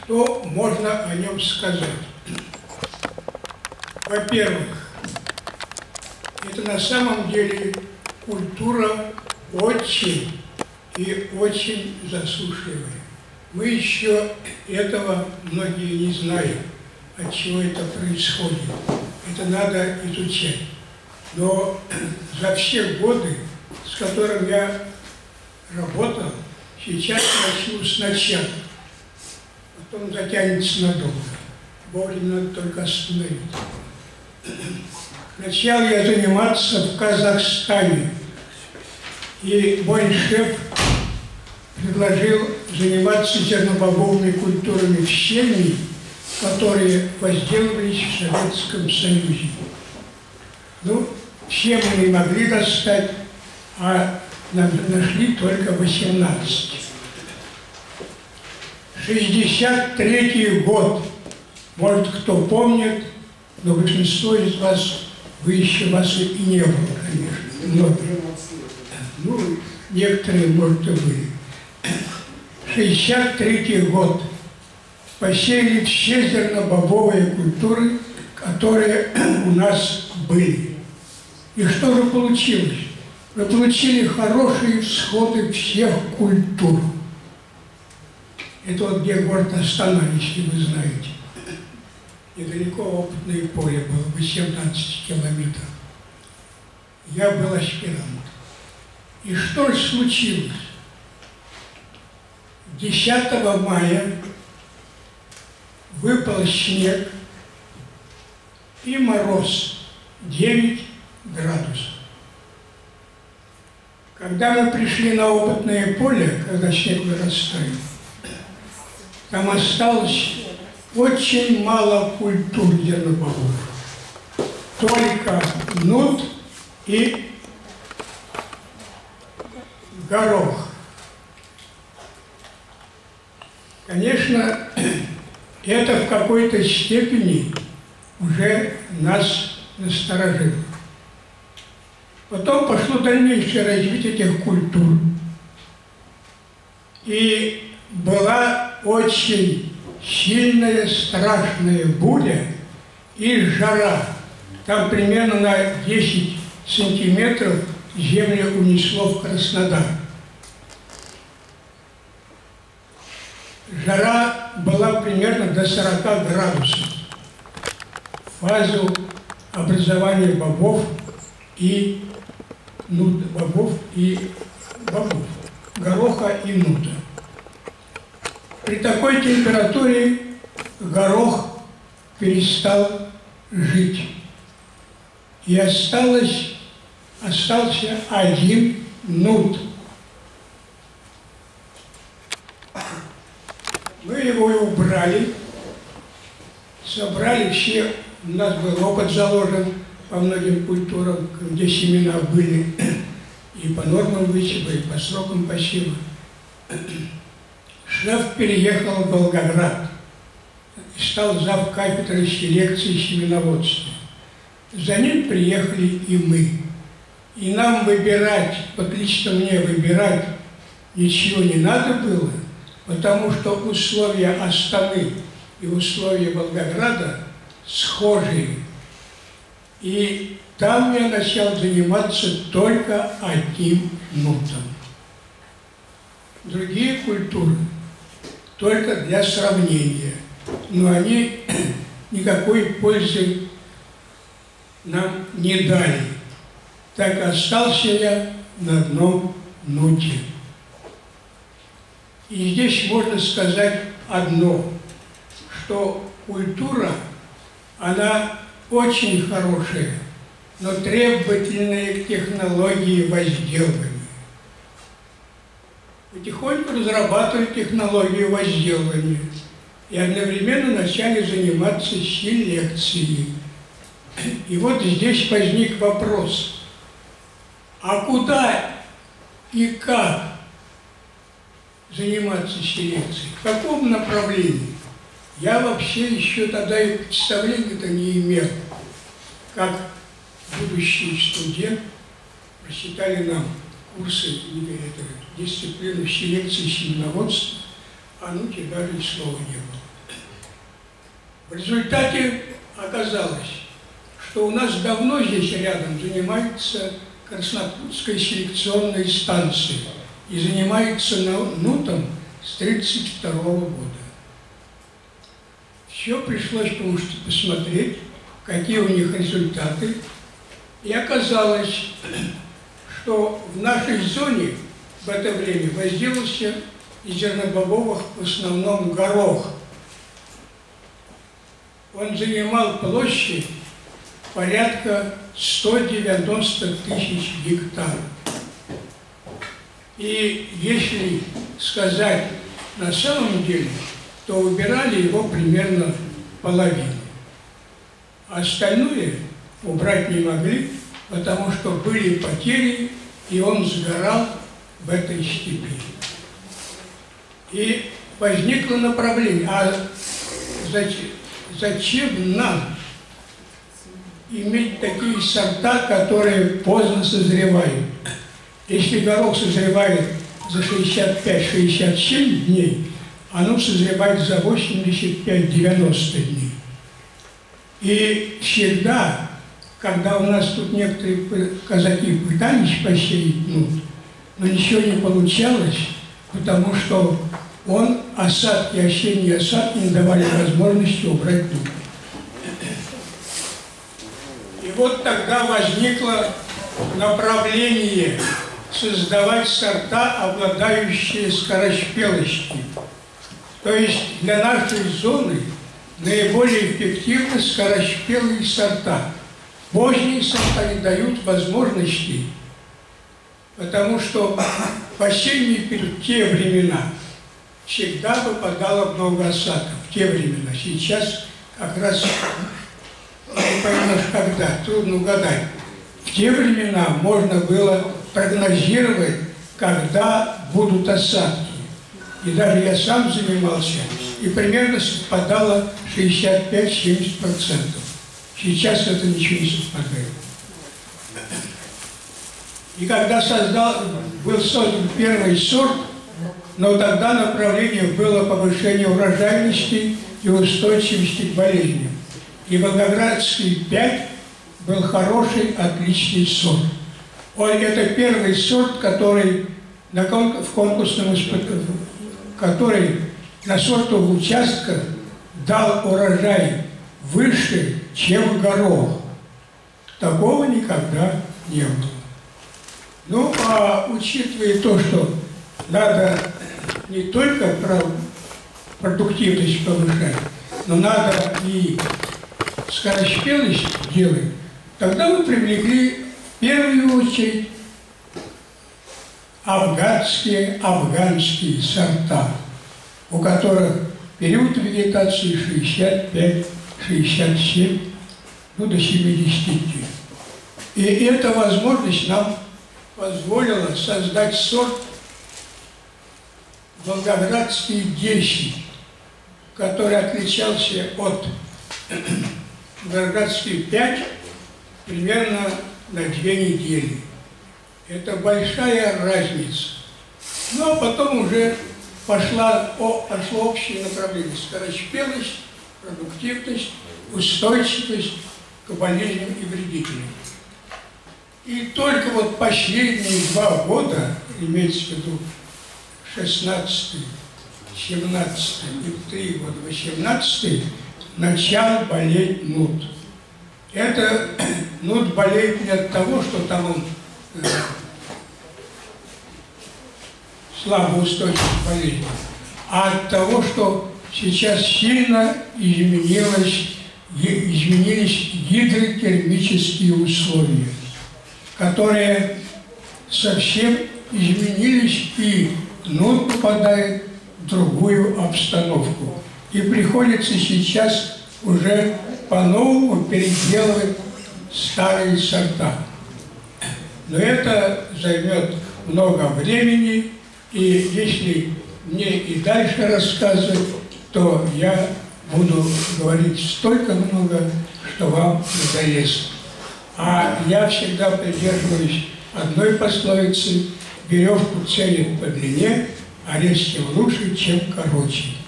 Что можно о нем сказать? Во-первых, это на самом деле культура очень и очень засушливая. Мы еще этого многие не знаем, от чего это происходит. Это надо изучать. Но за все годы, с которым я работал, сейчас начну сначала, потом затянется надолго. Вовремя надо только остановить. Начал я заниматься в Казахстане, и мой шеф предложил заниматься зернобобовыми культурами в щельни, которые возделывались в Советском Союзе. Ну, все мы не могли достать, а нашли только 18. 63-й год, может, кто помнит, но большинство из вас, вас и не было, конечно. Многие. Ну, некоторые, может, и были. 63-й год. Посеяли все зернобобовые культуры, которые у нас были. И что же получилось? Мы получили хорошие всходы всех культур. Это вот где город Астана, если вы знаете. Недалеко опытное поле было, 18 километров. Я был аспирант. И что же случилось? 10 мая выпал снег и мороз 9 градусов. Когда мы пришли на опытное поле, когда снег вырастает, там осталось очень мало культур зернобобовых. Только нут и горох. Конечно, это в какой-то степени уже нас насторожило. Потом пошло дальнейшее развитие этих культур. И была очень сильная, страшная буря и жара. Там примерно на 10 сантиметров землю унесло в Краснодар. Жара была примерно до 40 градусов. Фазу образования бобов и бобов, гороха и нута. При такой температуре горох перестал жить. И остался один нут. Мы его и убрали, собрали все, у нас был опыт заложен по многим культурам, где семена были и по нормам высева, и по срокам посева. Шеф переехал в Волгоград и стал завкафедрой селекции семеноводства. За ним приехали и мы. И нам выбирать, вот лично мне выбирать ничего не надо было, потому что условия Астаны и условия Волгограда схожие. И там я начал заниматься только одним нутом. Другие культуры только для сравнения, но они никакой пользы нам не дали. Так остался я на одном нуте. И здесь можно сказать одно, что культура, она очень хорошая, но требовательная к технологии возделывания. Потихоньку разрабатывали технологию возделывания и одновременно начали заниматься селекцией. И вот здесь возник вопрос, а куда и как заниматься селекцией, в каком направлении? Я вообще еще тогда и представления-то не имел, как будущий студент прочитали нам курсы, дисциплину селекции семеноводства, а ну тебе даже и слова не было. В результате оказалось, что у нас давно здесь рядом занимается Краснопутской селекционной станцией и занимается нутом с 1932 года. Все пришлось посмотреть, какие у них результаты. И оказалось, что в нашей зоне в это время возделывался из зернобобовых в основном горох. Он занимал площадь порядка 190 тысяч гектаров. И если сказать на самом деле, то убирали его примерно половину. Остальное убрать не могли, потому что были потери, и он сгорал в этой степи. И возникло направление, а зачем нам иметь такие сорта, которые поздно созревают? Если горох созревает за 65-67 дней, оно созревает за 85-90 дней. И всегда, когда у нас тут некоторые казаки пытались посеять нут, но ничего не получалось, потому что осадки, осенние осадки не давали возможности убрать нут. И вот тогда возникло направление создавать сорта, обладающие скороспелостью. То есть для нашей зоны наиболее эффективны скороспелые сорта. Поздние сорта не дают возможности, потому что в осенний период, в те времена, всегда выпадало много осадков. В те времена. Сейчас как раз не поймешь когда, трудно угадать. В те времена можно было прогнозировать, когда будут осадки. И даже я сам занимался, и примерно совпадало 65-70%. Сейчас это ничего не совпадает. И когда был создан первый сорт, но тогда направление было повышение урожайности и устойчивости к болезням. И Волгоградский 5 был хороший, отличный сорт. Это первый сорт, который в конкурсном испытании, который на сортовых участках дал урожай выше, чем горох. Такого никогда не было. Ну, а учитывая то, что надо не только продуктивность повышать, но надо и скороспелость делать, тогда мы привлекли в первую очередь афганские сорта, у которых период вегетации 65-67, до 70 дней. И эта возможность нам позволила создать сорт Волгоградский 10, который отличался от Волгоградский 5 примерно на 2 недели. Это большая разница. Ну, а потом уже пошло общее направление: скороспелость, продуктивность, устойчивость к болезням и вредителям. И только вот последние 2 года, имеется в виду 16-й, 17-й и 3 года, 18-й, начал болеть нут. Это нут болеет не от того, что там он слабо устойчив к болезни, а от того, что сейчас сильно изменились гидротермические условия, которые совсем изменились, и нут попадает в другую обстановку. И приходится сейчас уже по-новому переделывать старые сорта. Но это займет много времени, и если мне и дальше рассказывать, то я буду говорить столько много, что вам надоест. А я всегда придерживаюсь одной пословицы: веревку ценят по длине, а режь тем лучше, чем короче.